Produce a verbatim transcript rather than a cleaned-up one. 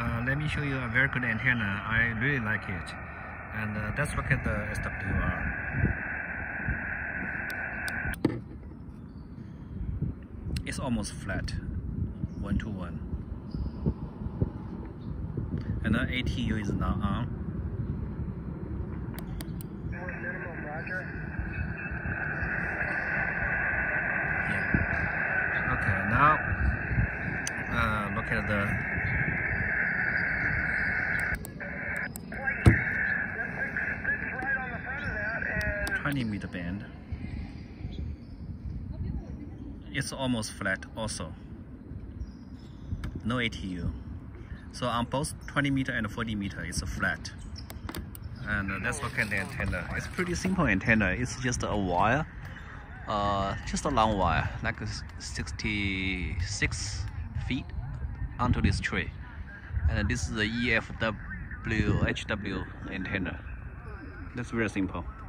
uh, let me show you a very good antenna. I really like it. And uh, let's look at the S W R. It's almost flat, one to one. And the A T U is not on. Minimum, roger. Yeah. Okay, now uh, look at the twenty meter band. It's almost flat also. No A T U. So on both twenty meter and forty meter, it's flat. And uh, let's look at the antenna. It's pretty simple antenna. It's just a wire, uh, just a long wire, like sixty-six feet onto this tree. And this is the E F W H W antenna. That's very simple.